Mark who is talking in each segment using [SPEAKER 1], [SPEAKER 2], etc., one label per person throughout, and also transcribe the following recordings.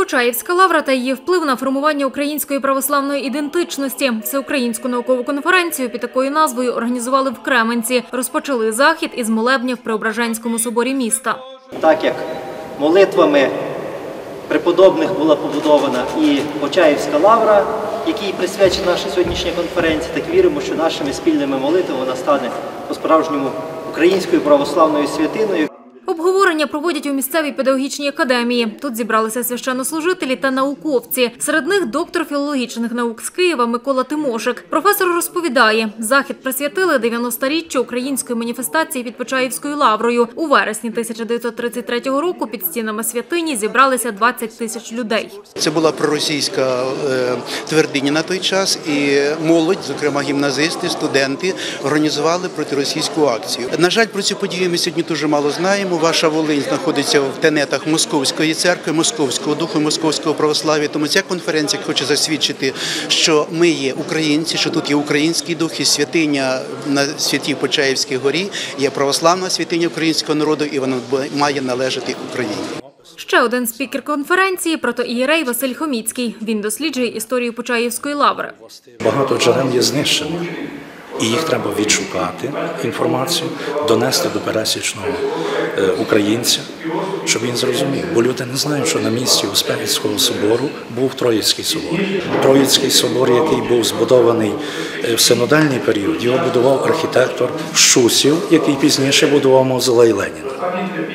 [SPEAKER 1] Почаївська лавра та її вплив на формування української православної ідентичності. Всеукраїнську наукову конференцію під такою назвою організували в Кременці. Розпочали захід із молебня в Преображенському соборі міста.
[SPEAKER 2] Так як молитвами преподобних була побудована і Почаївська лавра, якій присвячена наша сьогоднішня конференція, так віримо, що нашими спільними молитвами вона стане по-справжньому українською православною святиною.
[SPEAKER 1] Обговорення проводять у місцевій педагогічній академії. Тут зібралися священнослужителі та науковці. Серед них доктор філологічних наук з Києва Микола Тимошик. Професор розповідає, захід присвятили 90-річчю української маніфестації під Почаївською лаврою. У вересні 1933 року під стінами святині зібралися 20 тисяч людей.
[SPEAKER 3] Це була проросійська твердиня на той час, і молодь, зокрема гімназисти, студенти, організували протиросійську акцію. На жаль, про цю подію ми сьогодні дуже мало знаємо. Ваша Волинь знаходиться в тенетах Московської церкви, Московського духу, Московського православ'я. Тому ця конференція хоче засвідчити, що ми є українці, що тут є український дух, і святиня на Святій Почаївській горі є православна святиня українського народу, і вона має належати Україні.
[SPEAKER 1] Ще один спікер конференції – протоієрей Василь Хоміцький. Він досліджує історію Почаївської лаври.
[SPEAKER 4] Багато джерел є знищених. І їх треба відшукати, інформацію, донести до пересічного українця, щоб він зрозумів. Бо люди не знають, що на місці Успенського собору був Троїцький собор. Троїцький собор, який був збудований в синодальний період, його будував архітектор Щусів, який пізніше будував мавзолей Леніна.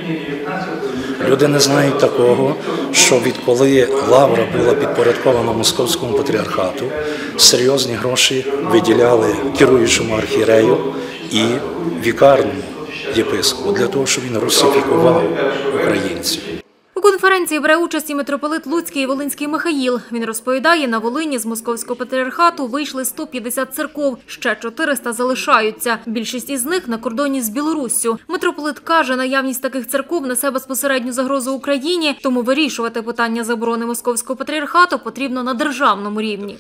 [SPEAKER 4] Люди не знають такого, що відколи лавра була підпорядкована Московському патріархату, серйозні гроші виділяли керуючому архієрею і вікарному єпископу для того, щоб він русифікував українців.
[SPEAKER 1] У конференції бере участь і митрополит Луцький і Волинський Михаїл. Він розповідає, на Волині з Московського патріархату вийшли 150 церков, ще 400 залишаються. Більшість із них на кордоні з Білоруссю. Митрополит каже, наявність таких церков несе безпосередню загрозу Україні, тому вирішувати питання заборони Московського патріархату потрібно на державному рівні.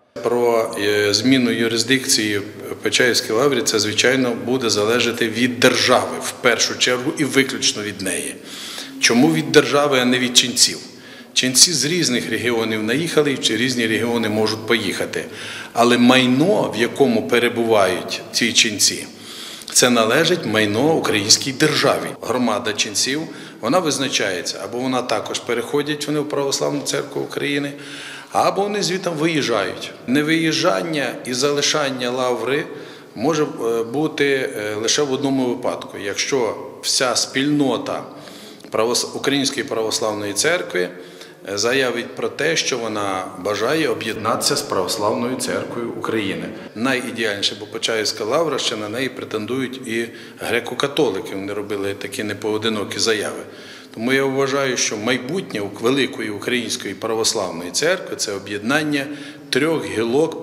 [SPEAKER 5] Про зміну юрисдикції Почаївській лаврі це, звичайно, буде залежати від держави, в першу чергу і виключно від неї. Чому від держави, а не від ченців? Ченці з різних регіонів наїхали, і в різні регіони можуть поїхати. Але майно, в якому перебувають ці ченці, це належить майно українській державі. Громада ченців, вона визначається, або вона також переходять вони в Православну церкву України, або вони звідти виїжджають. Невиїжджання і залишання лаври може бути лише в одному випадку, якщо вся спільнота Української православної церкви заявить про те, що вона бажає об'єднатися з Православною церквою України. Найідеальніше, бо Почаївська лавра, ще на неї претендують і греко-католики. Вони робили такі непоодинокі заяви. Тому я вважаю, що майбутнє великої Української православної церкви – це об'єднання трьох гілок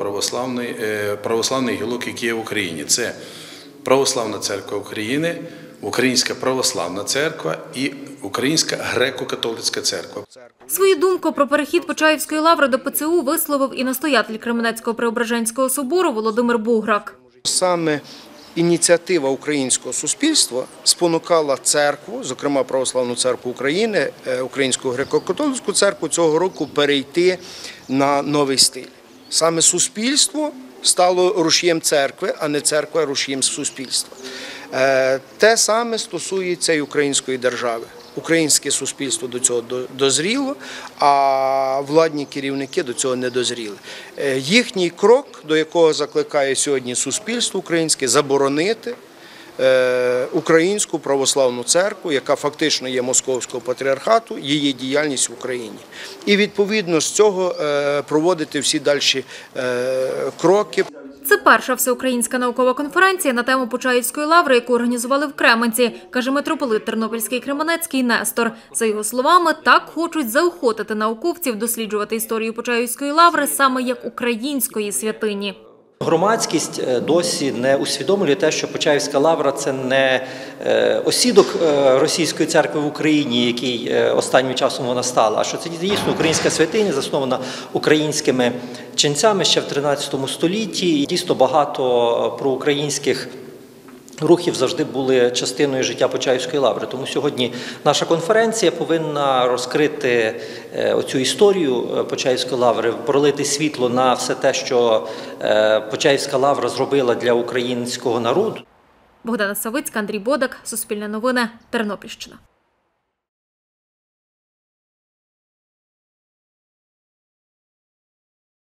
[SPEAKER 5] православних гілок, які є в Україні. Це Православна церква України, Українська православна церква і Українська греко-католицька церква.
[SPEAKER 1] Свою думку про перехід Почаївської лаври до ПЦУ висловив і настоятель Кременецького Преображенського собору Володимир Буграк.
[SPEAKER 6] Саме ініціатива українського суспільства спонукала церкву, зокрема Православну церкву України, Українську греко-католицьку церкву, цього року перейти на новий стиль. Саме суспільство стало рушієм церкви, а не церква рушієм суспільства. Те саме стосується і української держави. Українське суспільство до цього дозріло, а владні керівники до цього не дозріли. Їхній крок, до якого закликає сьогодні суспільство українське, заборонити Українську православну церкву, яка фактично є Московського патріархату, її діяльність в Україні. І відповідно з цього проводити всі далі кроки.
[SPEAKER 1] Це перша всеукраїнська наукова конференція на тему Почаївської лаври, яку організували в Кременці, каже митрополит Тернопільський і Кременецький Нестор. За його словами, так хочуть заохотити науковців досліджувати історію Почаївської лаври саме як української святині.
[SPEAKER 2] Громадськість досі не усвідомлює те, що Почаївська лавра – це не осідок російської церкви в Україні, який останнім часом вона стала, а що це дійсно українська святиня, заснована українськими ченцями ще в 13 столітті. Дійсно багато проукраїнських рухів завжди були частиною життя Почаївської лаври. Тому сьогодні наша конференція повинна розкрити оцю історію Почаївської лаври, пролити світло на все те, що Почаївська лавра зробила для українського народу.
[SPEAKER 1] Богдана Савицька, Андрій Бодак, Суспільне новини, Тернопільщина.